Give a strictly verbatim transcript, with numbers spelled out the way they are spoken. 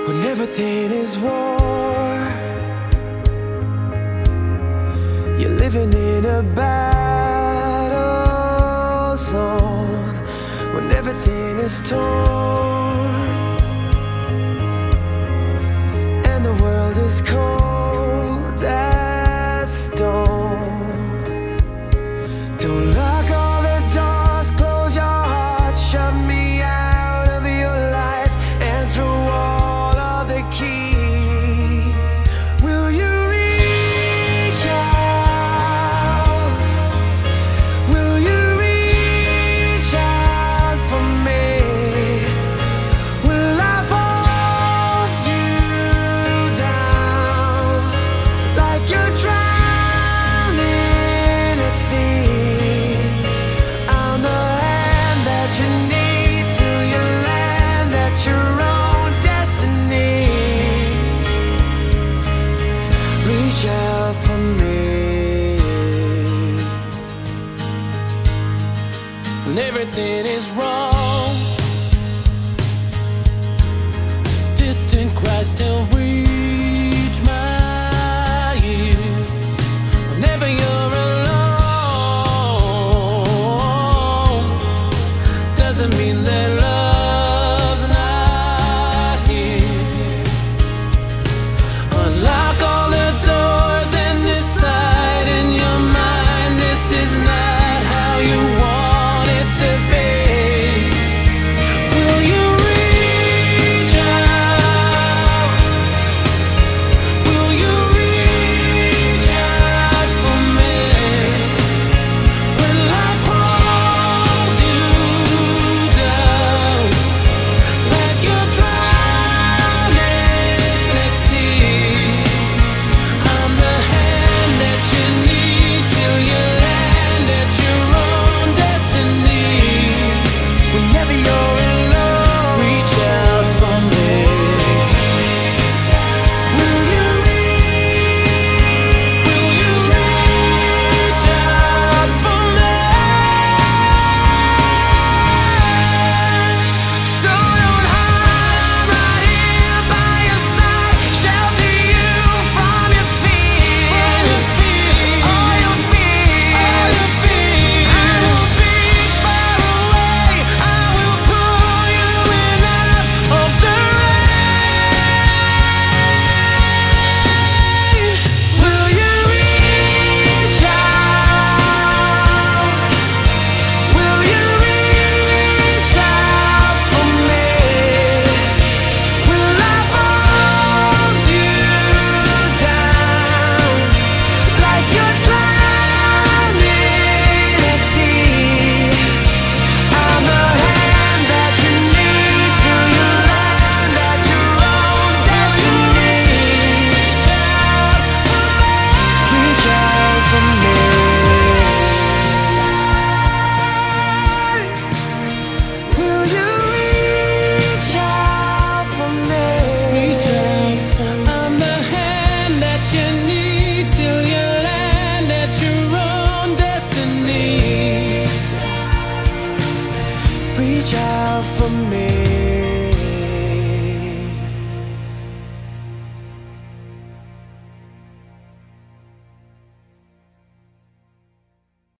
when everything is war. You're living in a battle zone when everything is torn and the world is cold as stone. Don't lock all the doors, close your heart, shut me out of your life and throw all of the keys. Will you reach out? Will you reach out for me? When life holds you down like you're drowning at sea, I'm the hand that you need till you land at your own destiny. Reach out for me when everything is wrong. Distant cries still reach my ears whenever you're alone. Doesn't mean that love's not here. Unlock all the doors and decide in your mind this is not how you want it to be. Will you reach out? Will you reach out for me? When life holds you down like you're drowning at sea, I'm the hand that you need till you land at your own destiny. Whenever you're alone, reach out for me. Will you reach? Will you reach out for me? So don't hide, I'm right here by your side, shelter you from your fears, all your fears. I will be far away, I will pull you in out of the rain. Will you reach out? Will you reach out for me? When life holds you down like you're drowning at sea, I'm the hand that you need till you land at your own destiny. Reach out for me. Will you reach out for me? I'm the hand that you need till you land at your own destiny. Reach out for me.